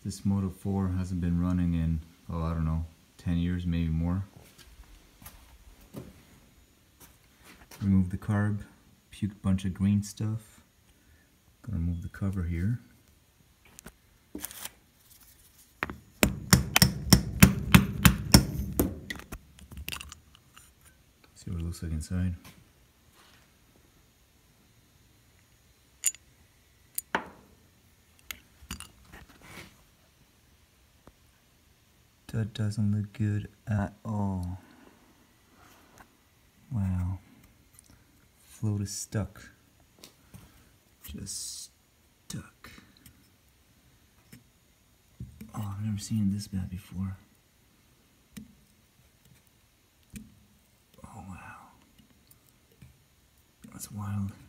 This Moto 4 hasn't been running in, oh, I don't know, 10 years, maybe more. Remove the carb, puked a bunch of green stuff. Gonna remove the cover here. See what it looks like inside. That doesn't look good at all. Wow. Float is stuck. Just stuck. Oh, I've never seen this bad before. Oh, wow. That's wild.